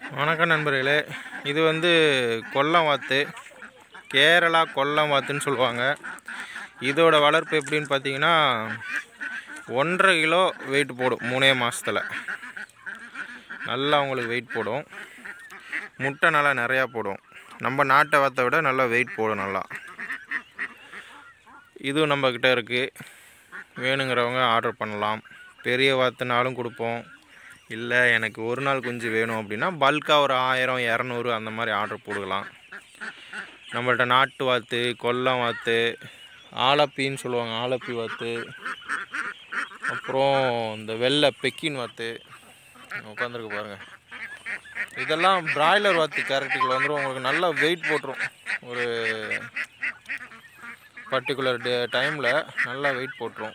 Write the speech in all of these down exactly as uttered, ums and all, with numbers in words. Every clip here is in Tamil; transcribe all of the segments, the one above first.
வணக்கம் நண்பர்களே, இது வந்து கொல்லம் வாத்து, கேரளா கொல்லம் வாத்துன்னு சொல்லுவாங்க. இதோட வளர்ப்பு எப்படின்னு பார்த்தீங்கன்னா, ஒன்றரை கிலோ வெயிட் போடும். மூணே மாதத்தில் நல்லா உங்களுக்கு வெயிட் போடும். முட்டை நல்லா நிறையா போடும். நம்ம நாட்டை வாத்தை விட நல்லா வெயிட் போடும். நல்லா இதுவும் நம்மக்கிட்ட இருக்குது. வேணுங்கிறவங்க ஆர்டர் பண்ணலாம். பெரிய வாத்துனாலும் கொடுப்போம். இல்லை எனக்கு ஒரு நாள் குஞ்சு வேணும் அப்படின்னா பல்காக ஒரு ஆயிரம் இரநூறு அந்த மாதிரி ஆர்டர் போடலாம். நம்மள்கிட்ட நாட்டு வாத்து, கொல்லம் வாத்து, ஆலப்பின்னு சொல்லுவாங்க, ஆலப்பி வாத்து, அப்புறம் இந்த வெள்ளை பெக்கின் வாத்து உட்காந்துருக்கு பாருங்கள். இதெல்லாம் பிராய்லர் வாத்து கேரக்டருக்குள்ள வந்துடும். உங்களுக்கு நல்லா வெயிட் போட்டுரும். ஒரு பர்டிகுலர் டே டைமில் நல்லா வெயிட் போட்டுரும்.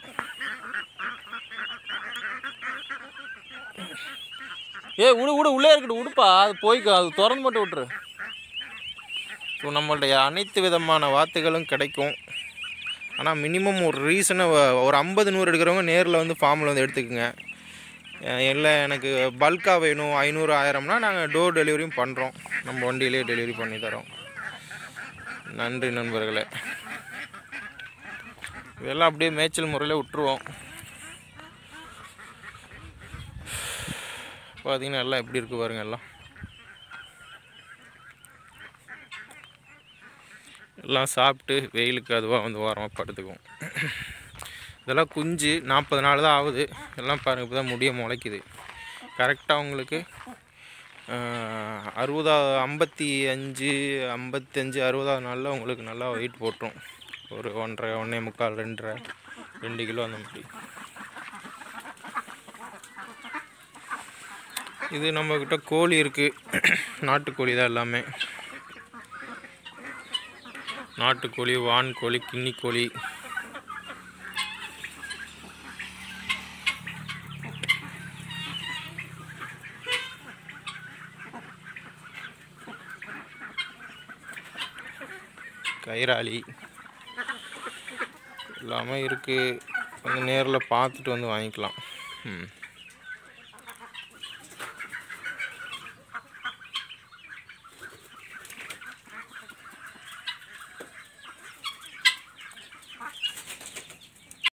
ஏ விடு விடு உள்ளே இருக்கட்டும், விடுப்பா, அது போய்க்கு, அது திறந்து மட்டும் விட்டுரு. ஸோ நம்மளுடைய அனைத்து விதமான வாத்துகளும் கிடைக்கும். ஆனால் மினிமம் ஒரு ரீசனை ஒரு ஐம்பது நூறு எடுக்கிறவங்க நேரில் வந்து ஃபார்மில் வந்து எடுத்துக்கோங்க. இல்லை எனக்கு பல்காக வேணும் ஐநூறு ஆயிரம்னா நாங்கள் டோர் டெலிவரியும் பண்ணுறோம். நம்ம வண்டியிலே டெலிவரி பண்ணி தரோம். நன்றி நண்பர்களே. இதெல்லாம் அப்படியே மேய்ச்சல் முறையில் விட்டுருவோம். பார்த்தீங்கன்னா எல்லாம் எப்படி இருக்குது பாருங்க. எல்லாம் எல்லாம் சாப்பிட்டு வெயிலுக்கு அதுவாக வந்து வாரமாக படுத்துக்கும். இதெல்லாம் குஞ்சு நாற்பது நாள் தான் ஆகுது. எல்லாம் பாருங்கள், இப்போ தான் முடிய முளைக்குது. கரெக்டாக உங்களுக்கு அறுபதாவது ஐம்பத்தி அஞ்சு ஐம்பத்தஞ்சு அறுபதாவது நாளில் உங்களுக்கு நல்லா வெயிட் போட்டுரும். ஒரு ஒன்றரை ஒன்றே முக்கால் ரெண்டரை ரெண்டு கிலோ அந்த மாதிரி. இது நம்மக்கிட்ட கோழி இருக்குது. நாட்டுக்கோழி தான் எல்லாமே. நாட்டுக்கோழி, வான்கோழி, கின்னிக்கோழி, கைராளி எல்லாமே இருக்குது. வந்து நேரில் பார்த்துட்டு வந்து வாங்கிக்கலாம். ம்